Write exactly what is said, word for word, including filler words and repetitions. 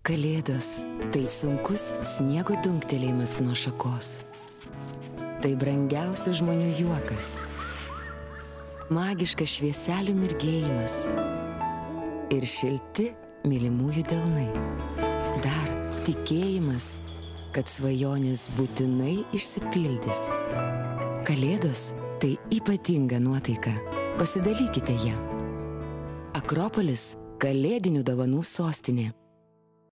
Kalėdos – tai sunkus sniego dunktelėjimas nuo šakos. Tai brangiausių žmonių juokas. Magiškas švieselių mirgėjimas. Ir šilti mylimųjų delnai. Dar tikėjimas, kad svajonės būtinai išsipildys. Kalėdos – tai ypatinga nuotaika. Pasidalykite ją. Akropolis – kalėdinių dovanų sostinė.